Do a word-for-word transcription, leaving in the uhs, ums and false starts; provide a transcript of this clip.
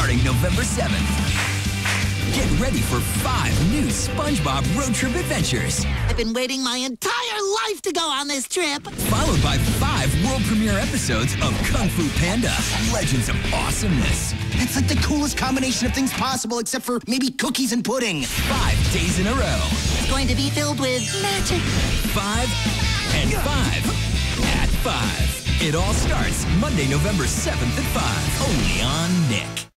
starting November seventh. Get ready for five new SpongeBob road trip adventures. I've been waiting my entire life to go on this trip. Followed by five world premiere episodes of Kung Fu Panda, Legends of Awesomeness. It's like the coolest combination of things possible, except for maybe cookies and pudding. Five days in a row. It's going to be filled with magic. Five and five at five. It all starts Monday, November seventh at five, only on Nick.